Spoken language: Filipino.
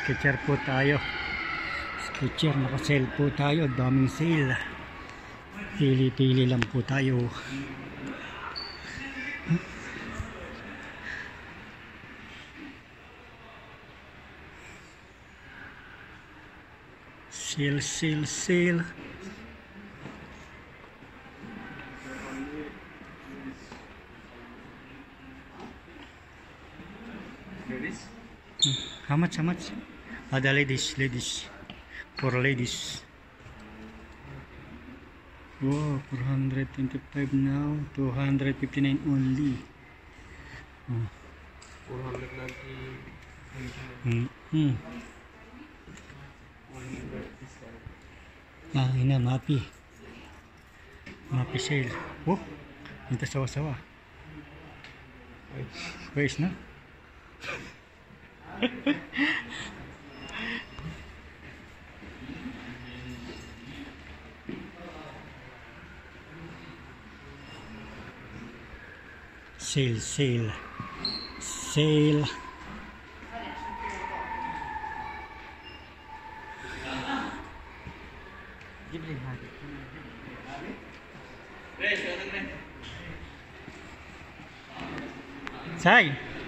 Sketcher po tayo. Sketcher, naka-sale po tayo. Daming sale. Pili-pili lang po tayo. Sale, sale, sale. Ladies? How much? How much? The ladies. For ladies. Wow, 425 now. 259 only. 490. Ina, mapi. Mapi sale. Oh, ito sawa-sawa. Guys, na? Sale, sale, sale. Say.